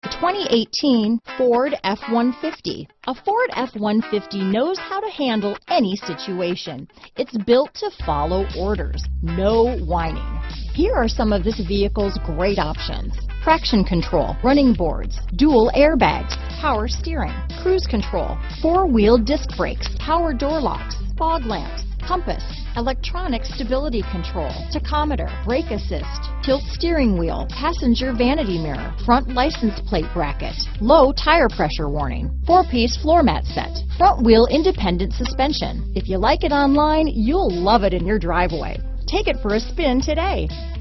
2018 Ford F-150. A Ford F-150 knows how to handle any situation. It's built to follow orders, no whining. Here are some of this vehicle's great options: traction control, running boards, dual airbags, power steering, cruise control, four-wheel disc brakes, power door locks, fog lamps, compass, electronic stability control, tachometer, brake assist, tilt steering wheel, passenger vanity mirror, front license plate bracket, low tire pressure warning, four-piece floor mat set, front wheel independent suspension. If you like it online, you'll love it in your driveway. Take it for a spin today.